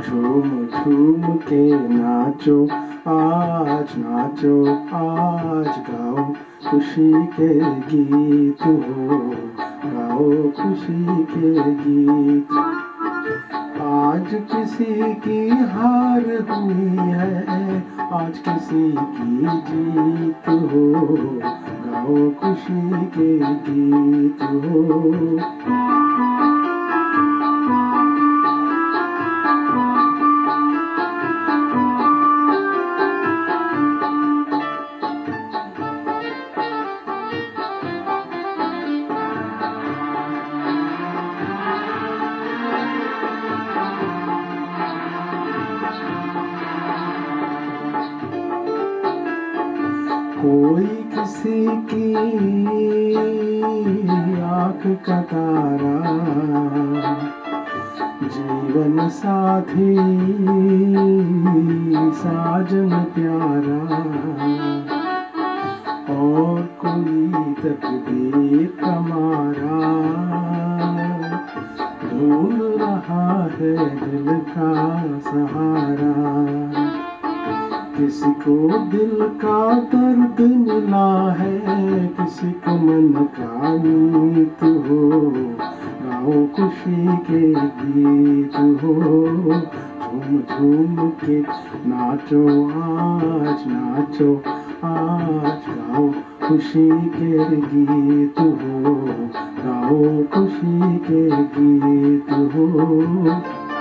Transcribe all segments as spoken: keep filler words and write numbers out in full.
झूम झूम के नाचो आज, नाचो आज, गाओ खुशी के गीत हो, गाओ खुशी के गीत। आज किसी की हार हुई है, आज किसी की जीत हो, गाओ खुशी के गीत हो। कोई किसी की आँख का तारा, जीवन साथी साजन प्यारा, और कोई तकदीर का मारा ढूंढ रहा है दिल का सहारा। किसी को दिल का दर्द मिला है, किसी को मन का मीत हो, गाओ खुशी के गीत हो। झूम झूम के नाचो आज, नाचो आज, गाओ खुशी के गीत हो, गाओ खुशी के गीत हो।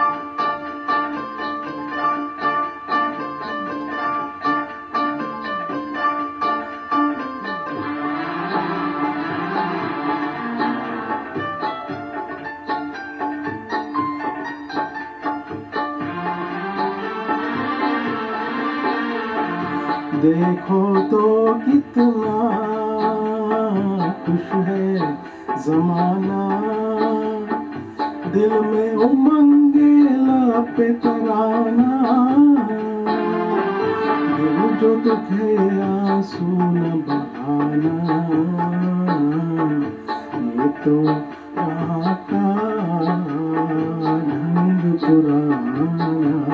देखो तो कितना खुश है ज़माना, दिल में उमंगे लब पे तराना, दिल जो दुखे आंसू न बहाना, ये तो यहाँ का ढंग पुराना।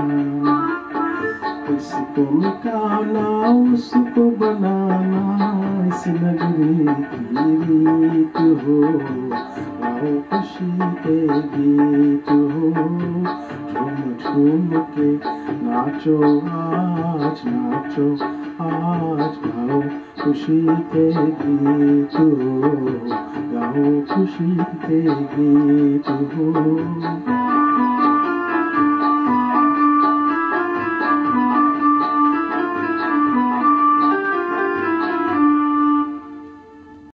इसको मिटाना उसको बनाना, इस नगरी की रीत हो, गाओ खुशी के गीत हो। झूम झूम के नाचो आज, नाचो आज, गाओ खुशी के गीत हो, गाओ खुशी के गीत हो।